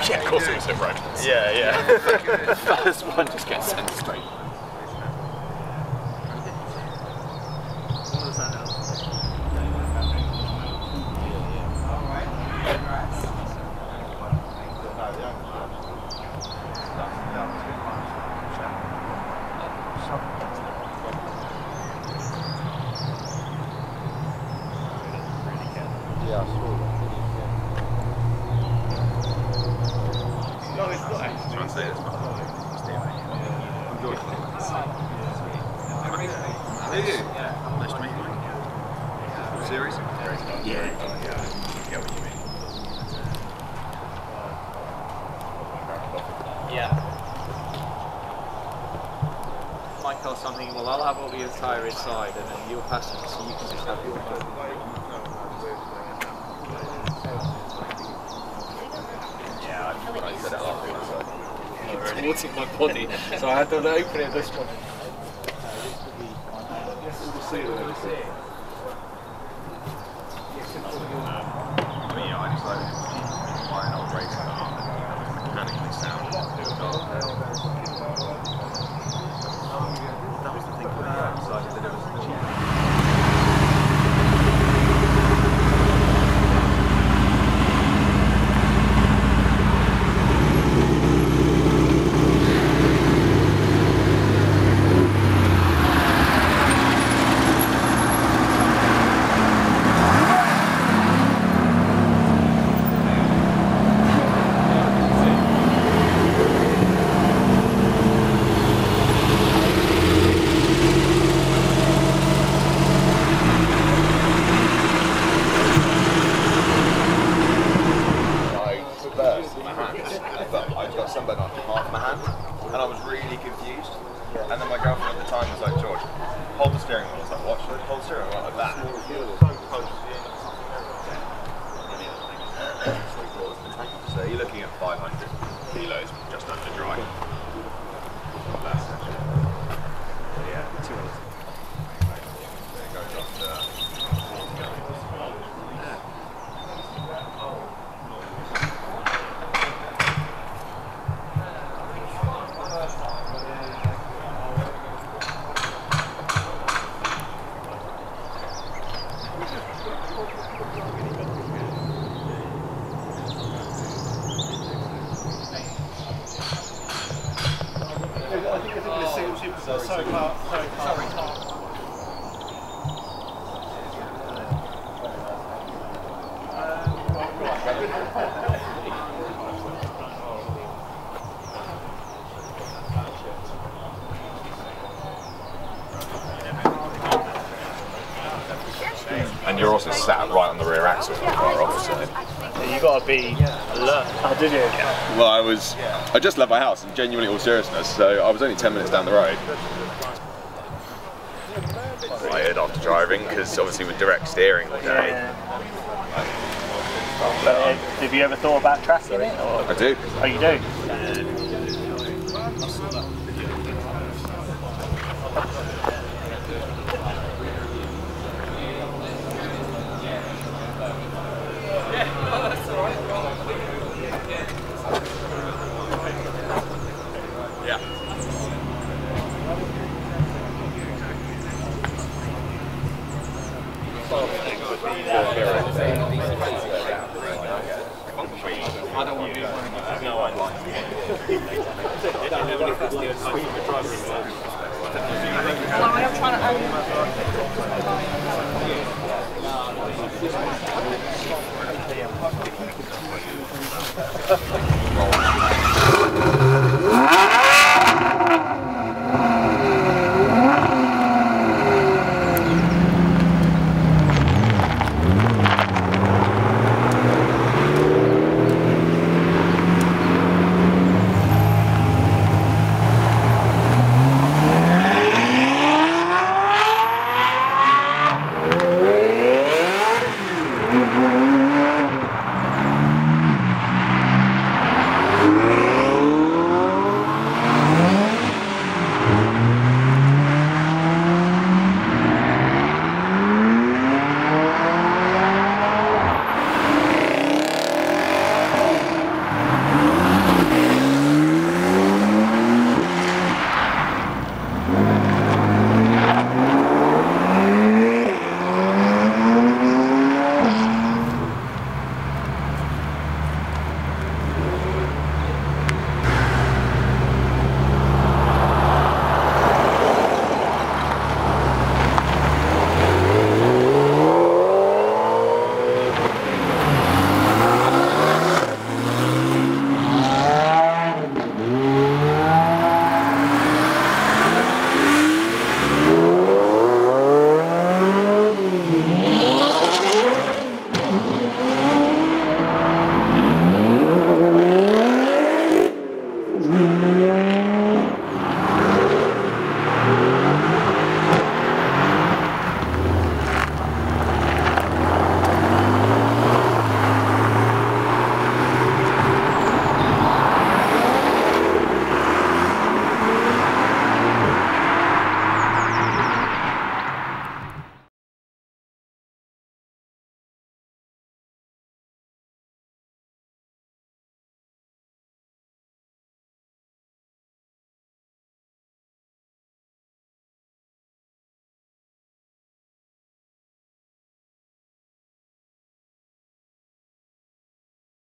Yeah, of course it was hit right. Yeah. The first one just gets sent straight. Yeah, I saw that. No, it's not actually. Try and say this, but I'm George. Nice to meet you. Serious? Yeah. I get what you mean. Yeah. Michael, something. Well, I'll have all the entire inside, and then your passenger, so you can just have your phone. I said it last week, so. Towards my body, so I had to open it this one. I mean, I just like buy an old race car and mechanically sound. That was the thing for me. I decided that it was cheap. But I got sunburned on half my hand, and I was really confused. And then my girlfriend at the time was like, "George, hold the steering wheel." I was like, "What? Should I hold the steering wheel like that?" So you're looking at 500 kilos just under dry. Yeah, 200. It goes up to 40. And you're also sat right on the rear axle from far off, so. You got to be alert. Oh, did you? Yeah. Well, I just left my house, in genuinely all seriousness, so I was only 10 minutes down the road. Tired after driving, because obviously with direct steering all day. But have you ever thought about tracking it? Or? I do. Oh, you do? I don't want to do one. No, I like I am trying to